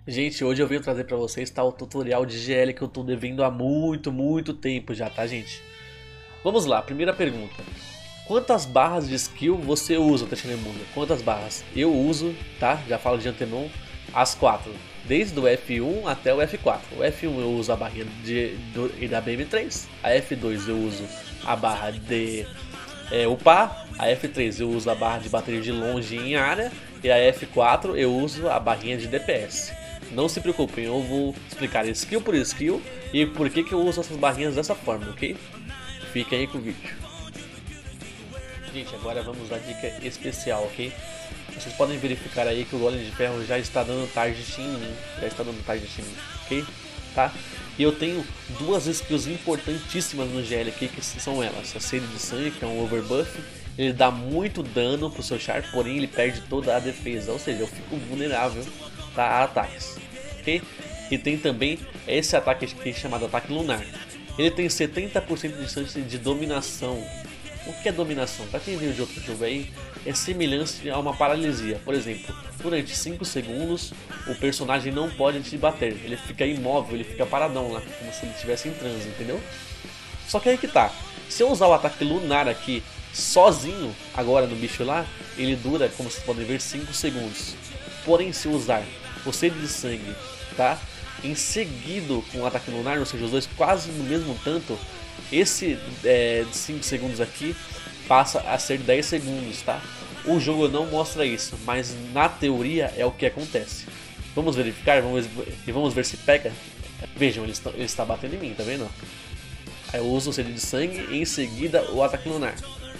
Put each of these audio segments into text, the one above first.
Gente, hoje eu venho trazer pra vocês o tutorial de GL que eu tô devendo há muito tempo já, tá, gente? Vamos lá, primeira pergunta. Quantas barras de skill você usa, Teixeira? Quantas barras? Eu uso, tá? Já falo de antemão, as 4. Desde o F1 até o F4. O F1 eu uso a barrinha da BM3. A F2 eu uso a barra de upar. A F3 eu uso a barra de bateria de longe em área. E a F4 eu uso a barrinha de DPS. Não se preocupem, eu vou explicar skill por skill e por que eu uso essas barrinhas dessa forma, ok? Fiquem aí com o vídeo. Gente, agora vamos à dica especial, ok? Vocês podem verificar aí que o Golem de Ferro já está dando target em mim. Ok? Tá? E eu tenho duas skills importantíssimas no GL aqui, que são elas. A Sede de Sangue, que é um overbuff. Ele dá muito dano pro seu char, porém ele perde toda a defesa. Ou seja, eu fico vulnerável, tá, a ataques. Ok? E tem também esse ataque aqui chamado Ataque Lunar. Ele tem 70% de chance de dominação. O que é dominação? Para quem veio de outro jogo aí, é semelhante a uma paralisia. Por exemplo, durante 5 segundos o personagem não pode te bater. Ele fica imóvel, ele fica paradão lá, como se ele estivesse em transe, entendeu? Só que aí que tá. Se eu usar o ataque lunar aqui sozinho, agora no bicho lá, ele dura, como vocês podem ver, 5 segundos. Porém, se eu usar o Sede de Sangue, tá? Em seguido com o ataque lunar, ou seja, os dois quase no mesmo tanto, esse 5 segundos aqui passa a ser 10 segundos, tá? O jogo não mostra isso, mas na teoria é o que acontece. Vamos verificar e vamos ver se pega. Vejam, ele está batendo em mim, tá vendo? Aí eu uso o Sede de Sangue e em seguida o ataque lunar.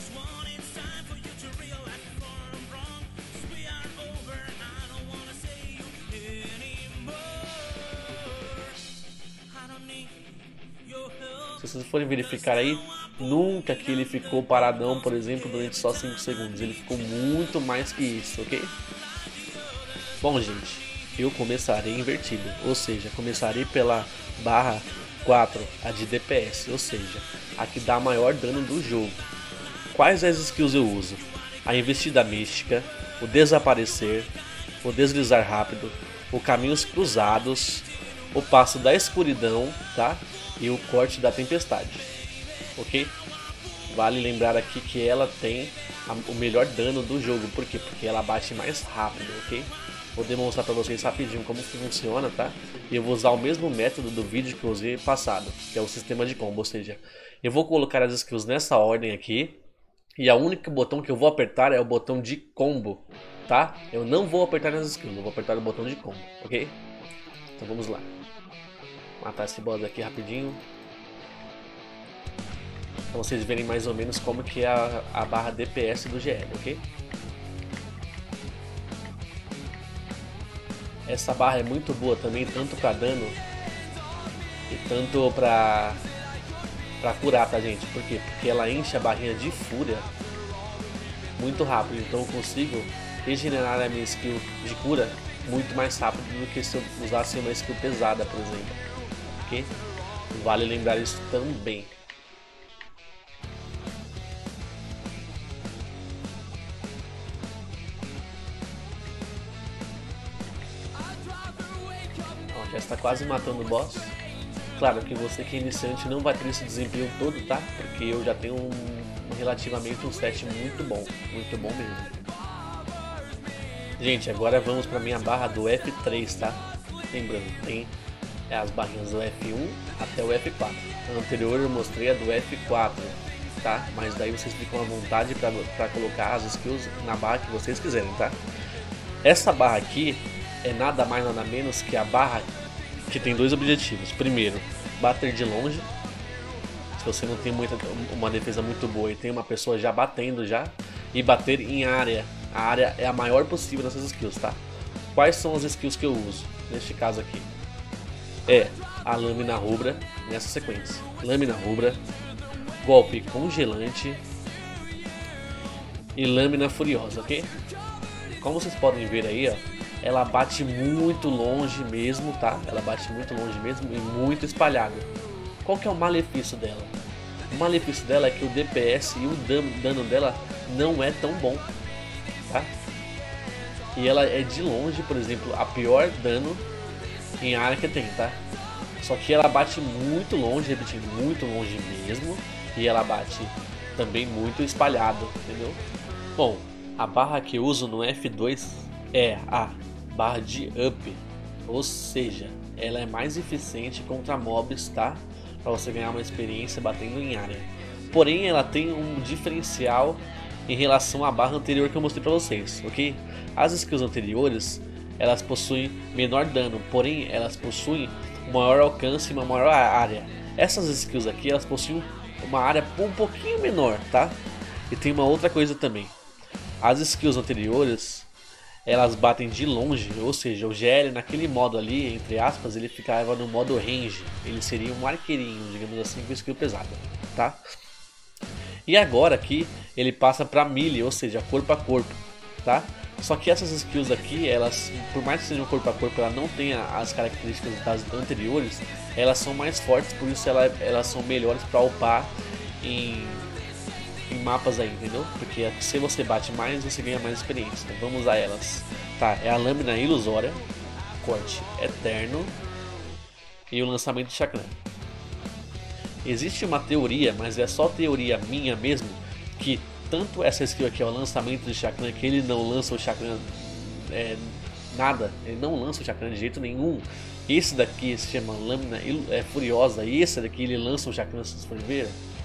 Se vocês forem verificar aí, nunca que ele ficou paradão, por exemplo, durante só 5 segundos. Ele ficou muito mais que isso, ok? Bom, gente, eu começarei invertido. Ou seja, começarei pela barra 4, a de DPS. Ou seja, a que dá maior dano do jogo. Quais as skills eu uso? A Investida Mística, o Desaparecer, o Deslizar Rápido, o Caminhos Cruzados, o Passo da Escuridão, tá? E o Corte da Tempestade, ok? Vale lembrar aqui que ela tem o melhor dano do jogo, por quê? Porque ela bate mais rápido, ok? Vou demonstrar para vocês rapidinho como que funciona, tá? E eu vou usar o mesmo método do vídeo que eu usei passado, que é o sistema de combo, ou seja, eu vou colocar as skills nessa ordem aqui, e a única botão que eu vou apertar é o botão de combo, tá? Eu não vou apertar nas skills, eu vou apertar o botão de combo, ok? Então vamos lá. Matar esse boss aqui rapidinho. Pra vocês verem mais ou menos como que é a barra DPS do GL, ok? Essa barra é muito boa também, tanto pra dano e tanto pra curar, tá, gente? Por quê? Porque ela enche a barrinha de fúria muito rápido, então eu consigo regenerar a minha skill de cura muito mais rápido do que se eu usasse uma skill pesada, por exemplo. Ok? Vale lembrar isso também. Ó, já está quase matando o boss. Claro que você que é iniciante não vai ter esse desempenho todo, tá? Porque eu já tenho relativamente um set muito bom mesmo. Gente, agora vamos para minha barra do F3, tá? Lembrando, tem as barrinhas do F1 até o F4. A anterior eu mostrei a do F4, tá? Mas daí vocês ficam à vontade para colocar as skills na barra que vocês quiserem, tá? Essa barra aqui é nada mais nada menos que a barra que tem dois objetivos. Primeiro, bater de longe. Se você não tem uma defesa muito boa e tem uma pessoa já batendo já, e bater em área. A área é a maior possível nessas skills, tá? Quais são as skills que eu uso neste caso aqui? É a Lâmina Rubra nessa sequência. Lâmina Rubra, Golpe Congelante e Lâmina Furiosa, ok? Como vocês podem ver aí, ó, ela bate muito longe mesmo, tá? Ela bate muito longe mesmo e muito espalhado. Qual que é o malefício dela? O malefício dela é que o DPS e o dano dela não é tão bom, tá? E ela é de longe, por exemplo, a pior dano em área que tem, tá? Só que ela bate muito longe, repetindo, muito longe mesmo. E ela bate também muito espalhado, entendeu? Bom, a barra que eu uso no F2 é a barra de up. Ou seja, ela é mais eficiente contra mobs, tá? Pra você ganhar uma experiência batendo em área. Porém, ela tem um diferencial em relação à barra anterior que eu mostrei pra vocês, ok? As skills anteriores, elas possuem menor dano, porém elas possuem um maior alcance e uma maior área. Essas skills aqui, elas possuem uma área um pouquinho menor, tá? E tem uma outra coisa também. As skills anteriores, elas batem de longe, ou seja, o GL naquele modo ali, entre aspas, ele ficava no modo range. Ele seria um arqueirinho, digamos assim, com skill pesada, tá? E agora aqui, ele passa pra melee, ou seja, corpo a corpo, tá? Só que essas skills aqui, elas, por mais que sejam corpo a corpo, ela não tenha as características das anteriores, elas são mais fortes, por isso elas são melhores pra upar em mapas aí, entendeu? Porque se você bate mais, você ganha mais experiência. Então vamos usar elas. Tá, é a lâmina ilusória, corte eterno e o lançamento de chakra. Existe uma teoria, mas é só teoria minha mesmo, que tanto essa skill aqui, o lançamento de chakra, que ele não lança o chakra nada, ele não lança o chakra de jeito nenhum. Esse daqui se chama lâmina furiosa e esse daqui ele lança o chakra, se vocês forem ver.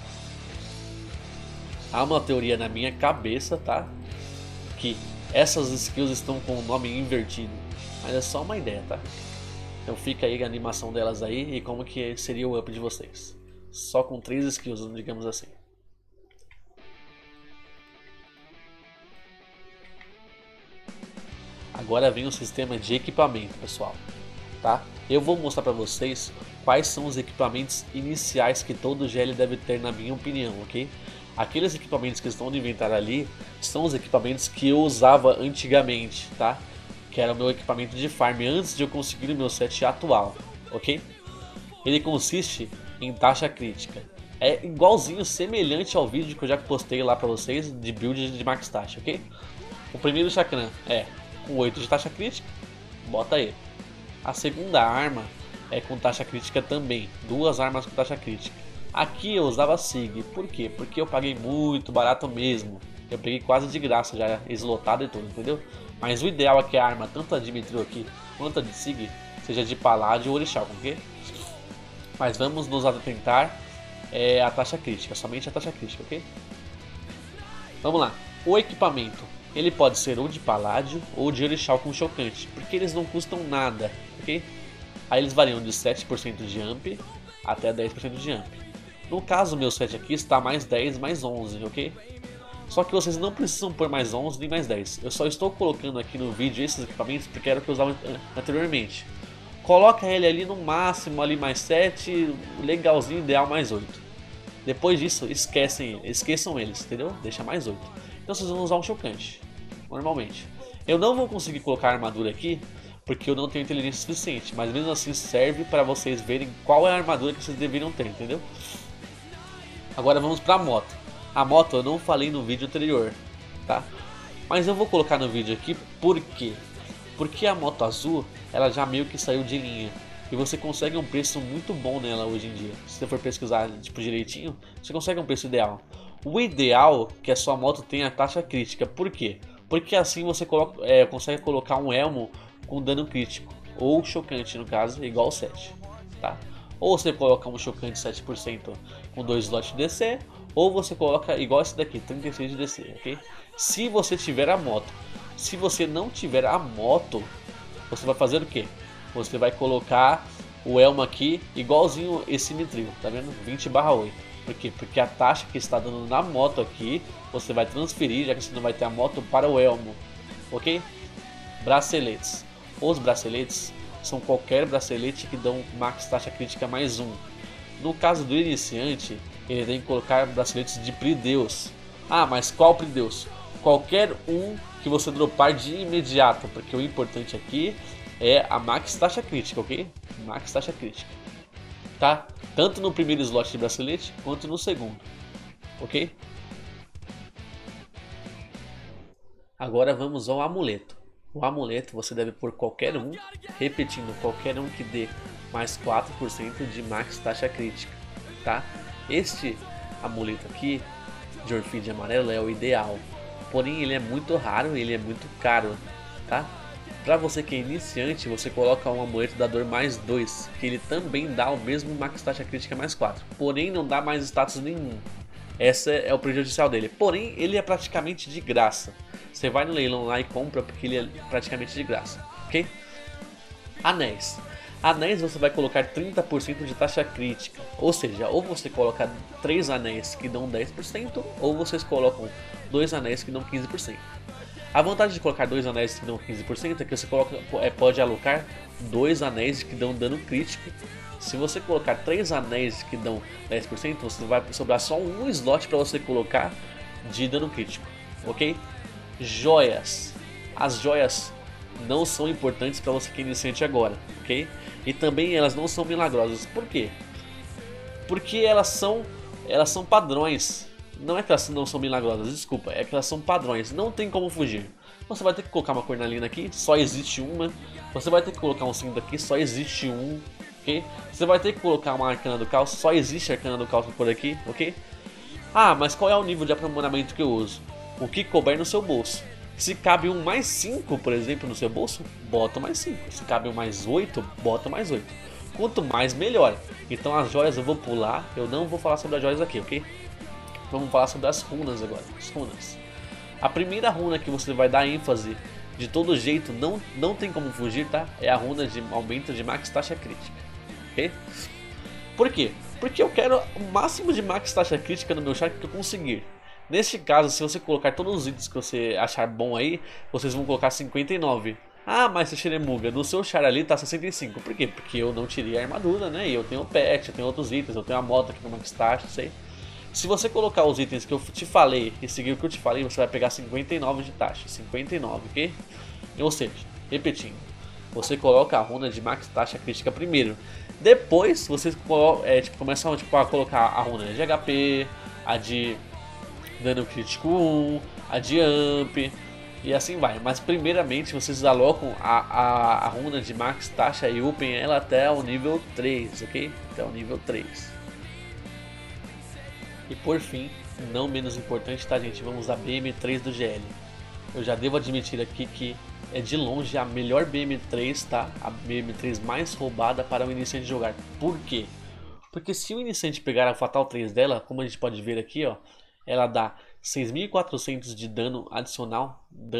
Há uma teoria na minha cabeça, tá? Que essas skills estão com o nome invertido. Mas é só uma ideia, tá? Então fica aí a animação delas aí e como que seria o up de vocês. Só com 3 skills, digamos assim. Agora vem o sistema de equipamento, pessoal. Tá? Eu vou mostrar pra vocês quais são os equipamentos iniciais que todo GL deve ter, na minha opinião, ok? Aqueles equipamentos que estão no inventário ali são os equipamentos que eu usava antigamente, tá? Que era o meu equipamento de farm antes de eu conseguir o meu set atual, ok? Ele consiste em taxa crítica. É igualzinho, semelhante ao vídeo que eu já postei lá pra vocês de build de max taxa, ok? O primeiro chakram é com 8 de taxa crítica, bota aí. A segunda arma é com taxa crítica também, 2 armas com taxa crítica. Aqui eu usava SIG, por quê? Porque eu paguei muito barato mesmo. Eu peguei quase de graça já, eslotado e tudo, entendeu? Mas o ideal é que a arma, tanto a de Mithril aqui quanto a de SIG, seja de Paládio ou Orixá, ok? Mas vamos nos atentar a taxa crítica, somente a taxa crítica, ok? Vamos lá, o equipamento, ele pode ser ou de Paládio ou de Orixá com chocante, porque eles não custam nada, ok? Aí eles variam de 7% de amp até 10% de amp. No caso, o meu set aqui está mais 10, mais 11, ok? Só que vocês não precisam pôr mais 11 nem mais 10. Eu só estou colocando aqui no vídeo esses equipamentos porque era o que eu usava anteriormente. Coloca ele ali no máximo, ali mais 7, legalzinho, ideal mais 8. Depois disso, esqueçam eles, entendeu? Deixa mais 8. Então vocês vão usar um chocante, normalmente. Eu não vou conseguir colocar armadura aqui, porque eu não tenho inteligência suficiente. Mas mesmo assim serve para vocês verem qual é a armadura que vocês deveriam ter, entendeu? Agora vamos para a moto. A moto eu não falei no vídeo anterior, tá? Mas eu vou colocar no vídeo aqui, por quê? Porque a moto azul, ela já meio que saiu de linha. E você consegue um preço muito bom nela hoje em dia. Se você for pesquisar tipo direitinho, você consegue um preço ideal. O ideal é que a sua moto tenha taxa crítica. Por quê? Porque assim você consegue colocar um elmo com dano crítico. Ou chocante no caso, igual ao 7. Tá? Ou você coloca um chocante 7% com 2 slots de DC, ou você coloca igual esse daqui, 36 de DC, ok? Se você tiver a moto. Se você não tiver a moto, você vai fazer o que? Você vai colocar o elmo aqui igualzinho esse Mithril, tá vendo? 20/8. Por quê? Porque a taxa que está dando na moto aqui, você vai transferir, já que você não vai ter a moto, para o elmo, ok? Braceletes. Os braceletes são qualquer bracelete que dão max taxa crítica mais 1. No caso do iniciante, ele tem que colocar braceletes de Prideus. Ah, mas qual Prideus? Qualquer um que você dropar de imediato, porque o importante aqui é a max taxa crítica, ok? Max taxa crítica, tá? Tanto no primeiro slot de bracelete, quanto no segundo, ok? Agora vamos ao amuleto. O amuleto você deve pôr qualquer um, repetindo, qualquer um que dê mais 4% de max taxa crítica, tá? Este amuleto aqui, de Orfide amarelo, é o ideal, porém ele é muito raro e ele é muito caro, tá? Para você que é iniciante, você coloca um amuleto da dor mais 2, que ele também dá o mesmo max taxa crítica mais 4, porém não dá mais status nenhum. Essa é o prejudicial dele, porém ele é praticamente de graça. Você vai no leilão lá e compra porque ele é praticamente de graça, ok? Anéis. Anéis você vai colocar 30% de taxa crítica, ou seja, ou você coloca 3 anéis que dão 10%, ou vocês colocam 2 anéis que dão 15%. A vantagem de colocar 2 anéis que dão 15% é que você pode alocar 2 anéis que dão dano crítico. Se você colocar 3 anéis que dão 10%, você vai sobrar só um slot para você colocar de dano crítico, ok? Joias. As joias não são importantes para você que é iniciante agora, ok? E também elas não são milagrosas. Por quê? Porque elas são padrões. Não é que elas não são milagrosas, desculpa, é que elas são padrões, não tem como fugir. Você vai ter que colocar uma cornalina aqui, só existe uma. Você vai ter que colocar um cinto aqui, só existe um, ok? Você vai ter que colocar uma arcana do caos, só existe a arcana do caos por aqui, ok? Ah, mas qual é o nível de aprimoramento que eu uso? O que couber no seu bolso. Se cabe um mais 5, por exemplo, no seu bolso, bota mais 5. Se cabe um mais 8, bota mais 8. Quanto mais, melhor. Então as joias eu vou pular, eu não vou falar sobre as joias aqui, ok? Vamos falar sobre as runas agora, as runas. A primeira runa que você vai dar ênfase, de todo jeito, não tem como fugir, tá? É a runa de aumento de max taxa crítica, ok? Por quê? Porque eu quero o máximo de max taxa crítica no meu char que eu conseguir. Neste caso, se você colocar todos os itens que você achar bom aí, vocês vão colocar 59. Ah, mas Teixeremuga, no seu char ali tá 65. Por quê? Porque eu não tirei a armadura, né? E eu tenho o pet, eu tenho outros itens, eu tenho a moto aqui no max taxa, sei. Se você colocar os itens que eu te falei e seguir o que eu te falei, você vai pegar 59 de taxa. 59, ok? Ou seja, repetindo, você coloca a runa de max taxa crítica primeiro. Depois você começa a colocar a runa de HP, a de dano crítico 1, a de amp e assim vai. Mas primeiramente vocês alocam a runa de max taxa e upem ela até o nível 3, ok? Até o nível 3. E por fim, não menos importante, tá gente? Vamos usar BM3 do GL. Eu já devo admitir aqui que é de longe a melhor BM3, tá? A BM3 mais roubada para o iniciante jogar. Por quê? Porque se o iniciante pegar a Fatal 3 dela, como a gente pode ver aqui, ó, ela dá 6.400 de dano adicional,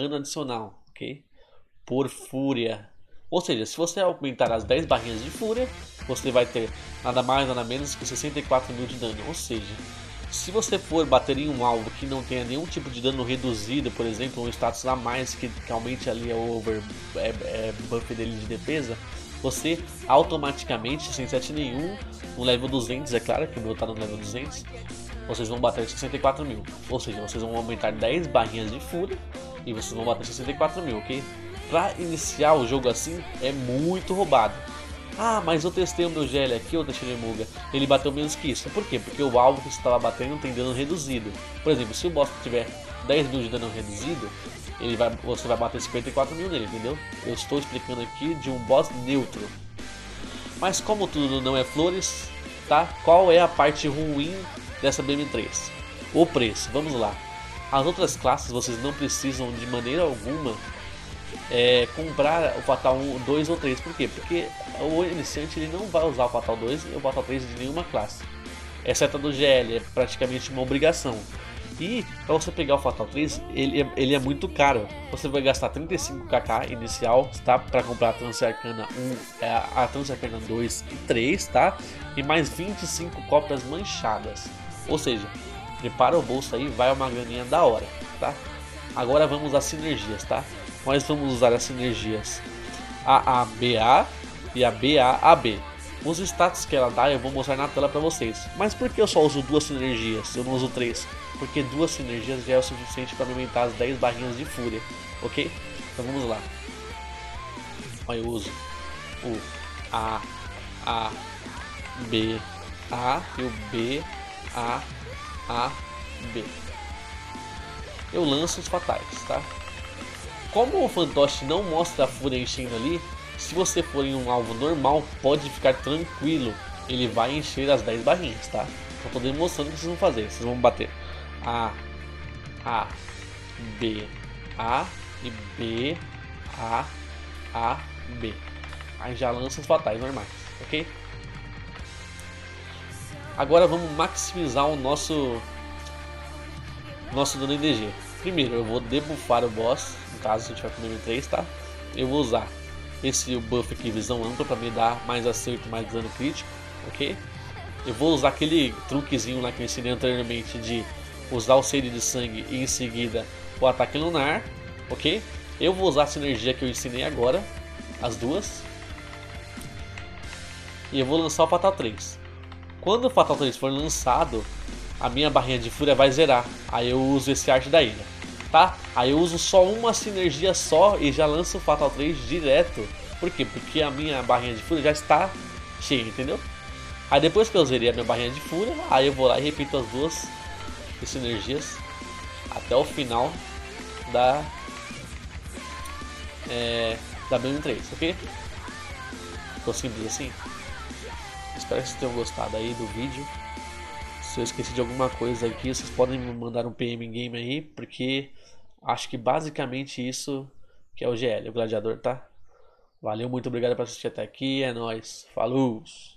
ok? Por fúria. Ou seja, se você aumentar as 10 barrinhas de fúria, você vai ter nada mais nada menos que 64 mil de dano. Ou seja, se você for bater em um alvo que não tenha nenhum tipo de dano reduzido, por exemplo, um status a mais que aumente ali o buff dele de defesa, você automaticamente, sem set nenhum, no level 200, é claro que o meu tá no level 200, vocês vão bater 64 mil. Ou seja, vocês vão aumentar 10 barrinhas de fúria e vocês vão bater 64 mil, ok? Pra iniciar o jogo assim, é muito roubado. Ah, mas eu testei o meu GL aqui, o Teixeremuga, ele bateu menos que isso. Por quê? Porque o alvo que você estava batendo tem dano reduzido. Por exemplo, se o boss tiver 10 mil de dano reduzido, você vai bater 54 mil nele, entendeu? Eu estou explicando aqui de um boss neutro. Mas como tudo não é flores, tá? Qual é a parte ruim dessa BM3? O preço, vamos lá. As outras classes vocês não precisam de maneira alguma comprar o Fatal 1, 2 ou 3. Por quê? Porque o iniciante ele não vai usar o Fatal 2 e o Fatal 3 de nenhuma classe, exceto a do GL, é praticamente uma obrigação. E para você pegar o Fatal 3, ele é muito caro. Você vai gastar 35kk inicial, tá? Para comprar a Trance Arcana 1, a Trance Arcana 2 e 3, tá? E mais 25 cópias manchadas. Ou seja, prepara o bolso aí, vai uma graninha da hora, tá? Agora vamos às sinergias, tá? Nós vamos usar as sinergias AABA e a BAAB. Os status que ela dá eu vou mostrar na tela para vocês. Mas por que eu só uso 2 sinergias? Eu não uso 3? Porque 2 sinergias já é o suficiente para aumentar as 10 barrinhas de fúria, ok? Então vamos lá. Olha, eu uso o A, B, A e o B, A, B. Eu lanço os fatais, tá? Como o fantoche não mostra a fúria enchendo ali, se você for em um alvo normal, pode ficar tranquilo. Ele vai encher as 10 barrinhas, tá? Só tô demonstrando o que vocês vão fazer. Vocês vão bater A, B, A e B, A, B. Aí já lança os fatais normais, ok? Agora vamos maximizar o nosso dano em DG. Primeiro eu vou debuffar o boss, no caso se eu tiver com nível 3, tá? Eu vou usar esse buff aqui, visão ampla, para me dar mais acerto, mais dano crítico, ok? Eu vou usar aquele truquezinho lá que eu ensinei anteriormente de usar o sede de sangue e em seguida o ataque lunar, ok? Eu vou usar a sinergia que eu ensinei agora, as duas. E eu vou lançar o Fatal 3. Quando o Fatal 3 for lançado, a minha barrinha de fúria vai zerar. Aí eu uso esse arte da ilha, tá? Aí eu uso só uma sinergia só e já lanço o Fatal 3 direto. Por quê? Porque a minha barrinha de fúria já está cheia, entendeu? Aí depois que eu zerei a minha barrinha de fúria, aí eu vou lá e repito as duas sinergias até o final da BM3, ok? Ficou simples assim? Espero que vocês tenham gostado aí do vídeo. Se eu esqueci de alguma coisa aqui, vocês podem me mandar um PM game aí, porque acho que basicamente isso que é o GL, o gladiador, tá? Valeu, muito obrigado por assistir até aqui, é nóis, falou!